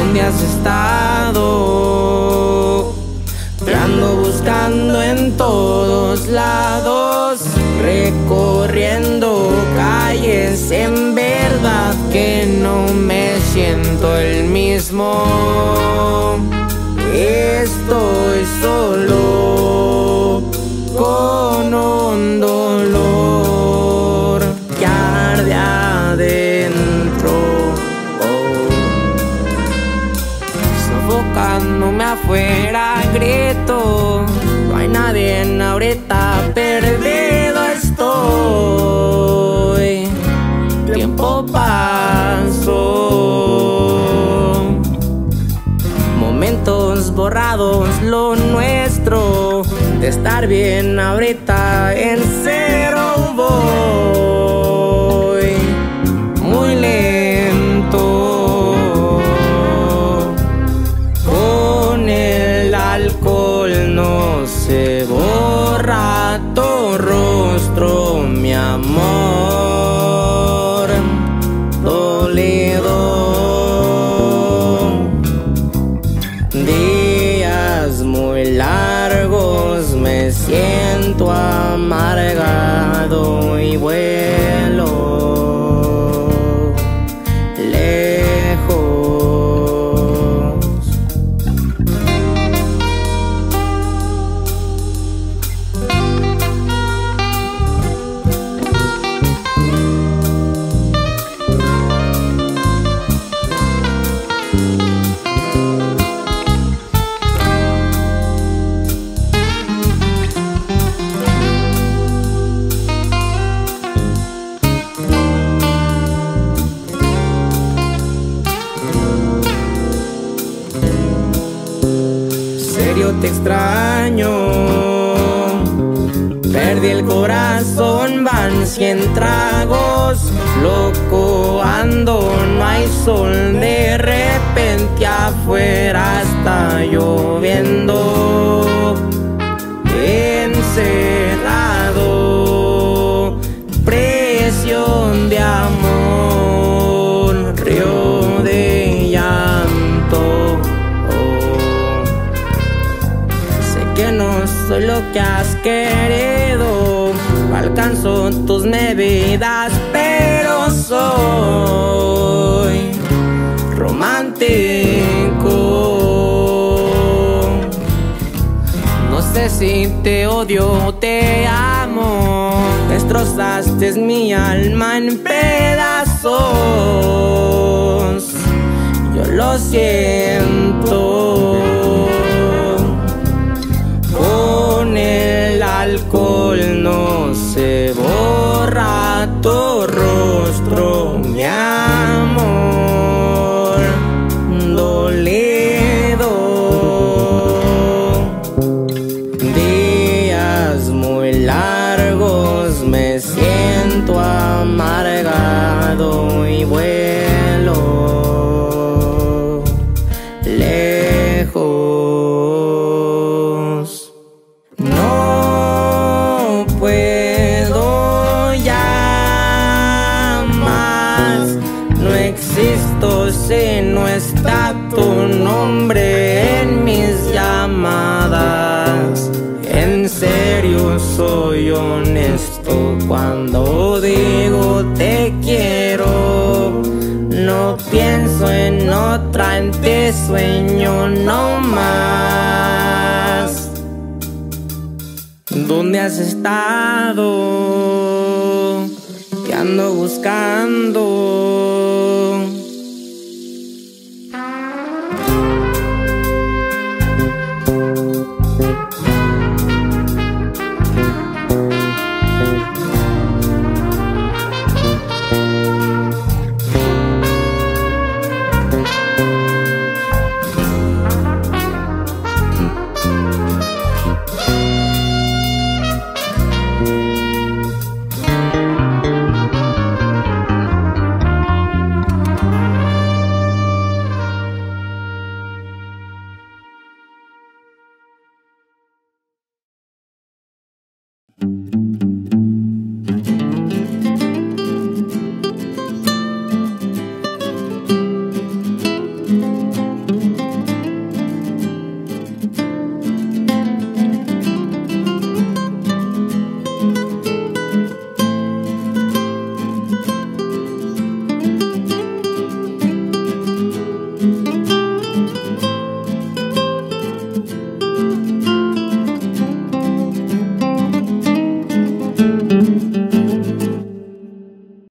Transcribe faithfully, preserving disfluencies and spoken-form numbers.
¿Dónde has estado? Te ando buscando en todos lados, recorriendo calles, en verdad que no me siento el mismo. Estoy solo con un dolor que arde adentro, oh. Sofocándome afuera grito, no hay nadie en ahorita, perdido estoy. Tiempo pasó, momentos borrados, lo nuestro de estar bien ahorita en cero voy, muy lento. Con el alcohol no se borra tu rostro, mi amor dolido. Días muy largos, me siento amargado y vuelo lejos. Te extraño, perdí el corazón, van cien tragos, loco ando, no hay sol, de repente afuera está lloviendo, encerrado, presión de amor, río de llanto. Que no soy lo que has querido, no alcanzo tus medidas, pero soy romántico. No sé si te odio o te amo, destrozaste mi alma en pedazos, yo lo siento. Con el alcohol no se borra tu rostro, mi amor dolido. Días muy largos, me siento amargado y vuelo lejos. No puedo ya más, no existo si no está tu nombre en mis llamadas. En serio soy honesto cuando digo te quiero, no pienso en otra, en ti sueño no más. ¿Dónde has estado? Te ando buscando.